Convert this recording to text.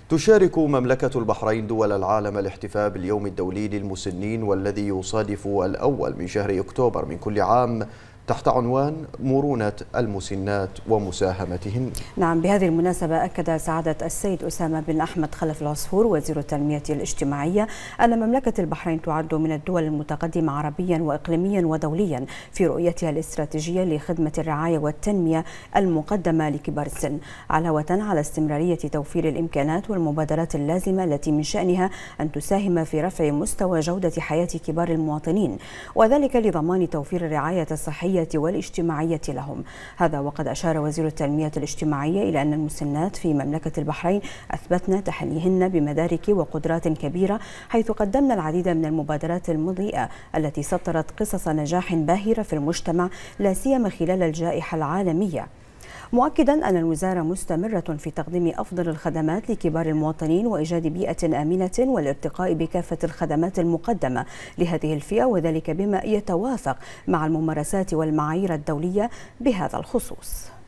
تشارك مملكة البحرين دول العالم الاحتفاء باليوم الدولي للمسنين، والذي يصادف الأول من شهر أكتوبر من كل عام، تحت عنوان مرونة المسنات ومساهمتهن. نعم، بهذه المناسبة أكد سعادة السيد أسامة بن أحمد خلف العصفور وزير التنمية الاجتماعية أن مملكة البحرين تعد من الدول المتقدمة عربيا وإقليميا ودوليا في رؤيتها الاستراتيجية لخدمة الرعاية والتنمية المقدمة لكبار السن، علاوة على استمرارية توفير الإمكانات والمبادرات اللازمة التي من شأنها أن تساهم في رفع مستوى جودة حياة كبار المواطنين، وذلك لضمان توفير الرعاية الصحية والاجتماعية لهم. هذا وقد أشار وزير التنمية الاجتماعية إلى أن المسنات في مملكة البحرين أثبتن تحليهن بمدارك وقدرات كبيرة، حيث قدمن العديد من المبادرات المضيئة التي سطرت قصص نجاح باهرة في المجتمع، لا سيما خلال الجائحة العالمية، مؤكدا أن الوزارة مستمرة في تقديم أفضل الخدمات لكبار المواطنين وإيجاد بيئة آمنة والارتقاء بكافة الخدمات المقدمة لهذه الفئة، وذلك بما يتوافق مع الممارسات والمعايير الدولية بهذا الخصوص.